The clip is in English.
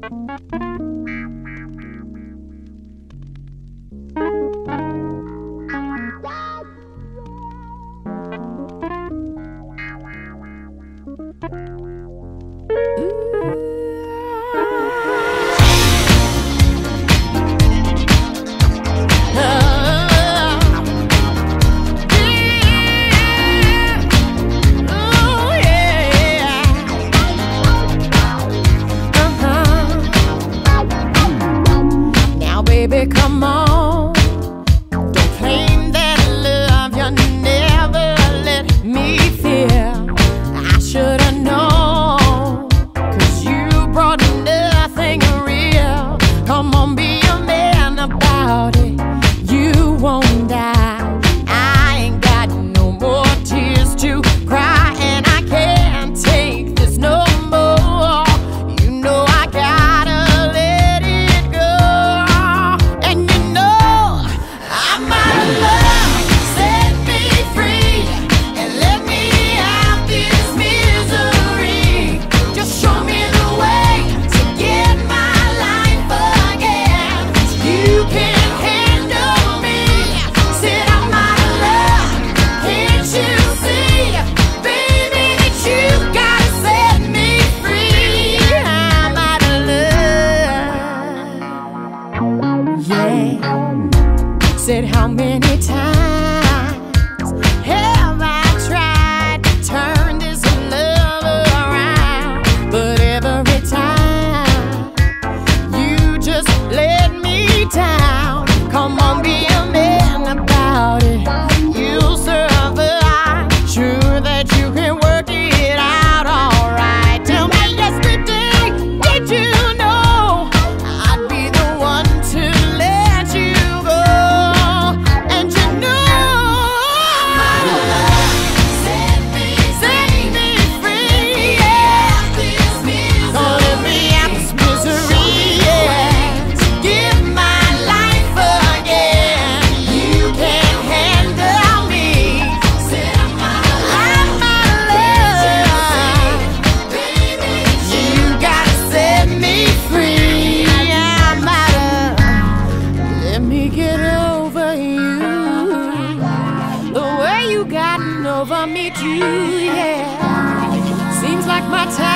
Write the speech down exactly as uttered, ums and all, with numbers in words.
Baby, come on, don't claim that love you never let me feel. I should've known, 'cause you brought nothing real. Come on, be a man about it, you won't die. I ain't got no more tears to cry, and I can't take this no more. You know I gotta let it go. And you know I'm out of love. Set me free and let me out this misery. Just show me the way to get my life again. You can't handle me. Said I'm out of love. Can't you see, baby, that you gotta set me free? I'm out of love. Yeah. Said how many times have I tried to turn this love around? But every time you just let me down. Come on, be a man about it, you'll survive. Sure that you can work it out alright. Tell me yesterday, did you know I'd be the one to let you go? And you know I'm out of love. Set me free, yeah. Gonna let me out this misery, yeah. Give my life again. You can't handle me. Said I'm out of love. You gotta set me free. I'm out of. Let me get over you. The way you gotten over me too, yeah. Seems like my time